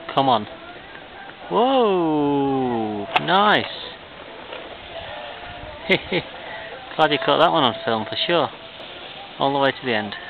Come on. Whoa! Nice! Glad you caught that one on film for sure. All the way to the end.